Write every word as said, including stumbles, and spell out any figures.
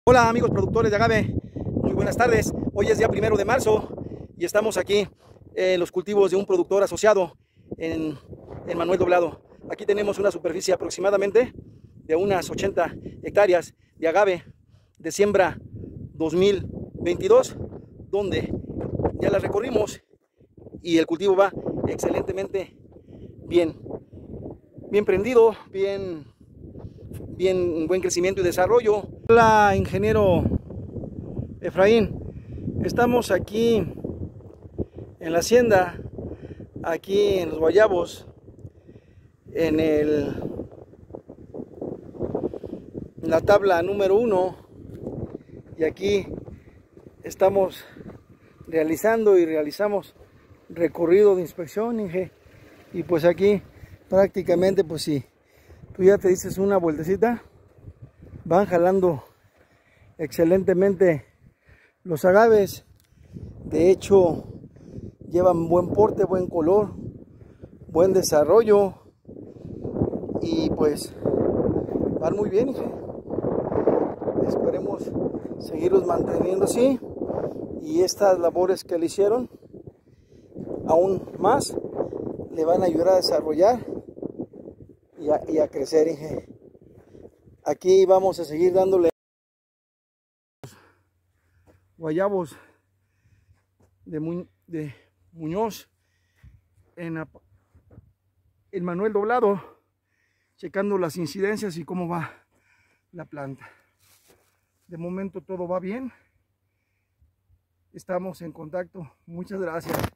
Hola amigos productores de agave, muy buenas tardes. Hoy es día primero de marzo y estamos aquí en los cultivos de un productor asociado en, en Manuel Doblado. Aquí tenemos una superficie aproximadamente de unas ochenta hectáreas de agave de siembra dos mil veintidós, donde ya la recorrimos y el cultivo va excelentemente bien, bien prendido, bien, bien buen crecimiento y desarrollo. Hola ingeniero Efraín, estamos aquí en la hacienda, aquí en los guayabos, en, el, en la tabla número uno, y aquí estamos realizando y realizamos recorrido de inspección, Inge, y pues aquí prácticamente, pues si tú ya te dices una vueltecita, van jalando excelentemente los agaves. De hecho, llevan buen porte, buen color, buen desarrollo y pues van muy bien, Inge. Esperemos seguirlos manteniendo así, y estas labores que le hicieron aún más le van a ayudar a desarrollar y a, y a crecer, Inge. Aquí vamos a seguir dándole guayabos de, Mu de Muñoz en, en Manuel Doblado, checando las incidencias y cómo va la planta. De momento todo va bien, estamos en contacto. Muchas gracias.